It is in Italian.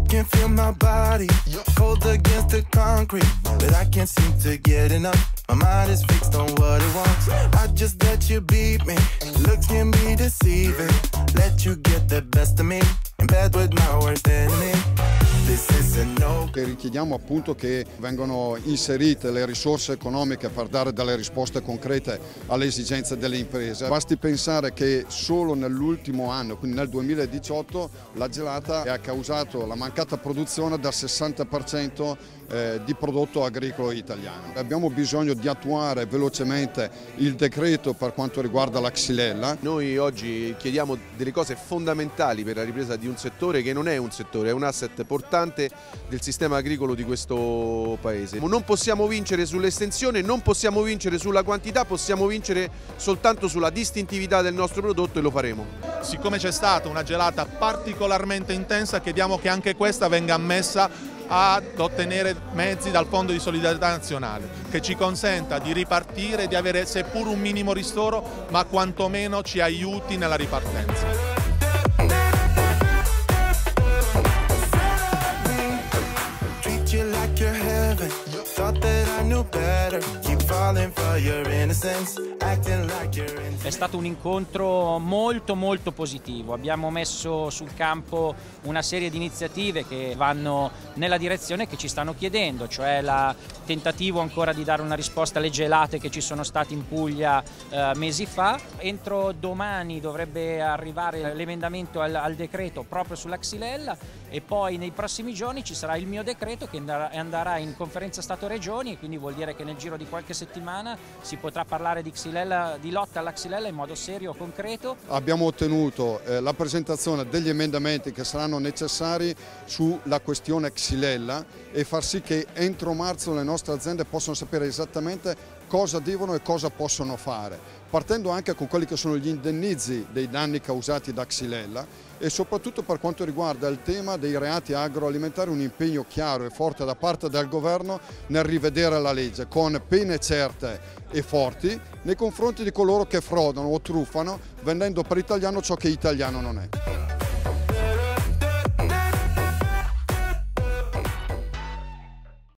can feel my body cold against the concrete, but I can't seem to get enough. My mind is fixed on what it wants. I just let you beat me. Looks can be deceiving. Let you get the best of me in bed with my worst enemy. This is a no. Richiediamo appunto che vengano inserite le risorse economiche per dare delle risposte concrete alle esigenze delle imprese. Basti pensare che solo nell'ultimo anno, quindi nel 2018, la gelata ha causato la mancata produzione del 60% di prodotto agricolo italiano. Abbiamo bisogno di attuare velocemente il decreto per quanto riguarda la xylella. Noi oggi chiediamo delle cose fondamentali per la ripresa di un settore che non è un settore, è un asset portante del sistema agricolo di questo paese. Non possiamo vincere sull'estensione, non possiamo vincere sulla quantità, possiamo vincere soltanto sulla distintività del nostro prodotto e lo faremo. Siccome c'è stata una gelata particolarmente intensa, chiediamo che anche questa venga ammessa ad ottenere mezzi dal Fondo di Solidarietà Nazionale, che ci consenta di ripartire, di avere seppur un minimo ristoro, ma quantomeno ci aiuti nella ripartenza. È stato un incontro molto positivo, abbiamo messo sul campo una serie di iniziative che vanno nella direzione che ci stanno chiedendo, cioè il tentativo ancora di dare una risposta alle gelate che ci sono state in Puglia mesi fa. Entro domani dovrebbe arrivare l'emendamento al decreto proprio sulla xylella e poi nei prossimi giorni ci sarà il mio decreto che andrà in conferenza Stato-Regioni, e quindi vuol dire che nel giro di qualche settimana si potrà parlare di xylella, di lotta alla xylella in modo serio, concreto. Abbiamo ottenuto la presentazione degli emendamenti che saranno necessari sulla questione xylella e far sì che entro marzo le nostre aziende possano sapere esattamente cosa devono e cosa possono fare, partendo anche con quelli che sono gli indennizzi dei danni causati da xylella e soprattutto per quanto riguarda il tema dei reati agroalimentari un impegno chiaro e forte da parte del governo nel rivedere la legge con pene certe e forti nei confronti di coloro che frodano o truffano vendendo per italiano ciò che italiano non è.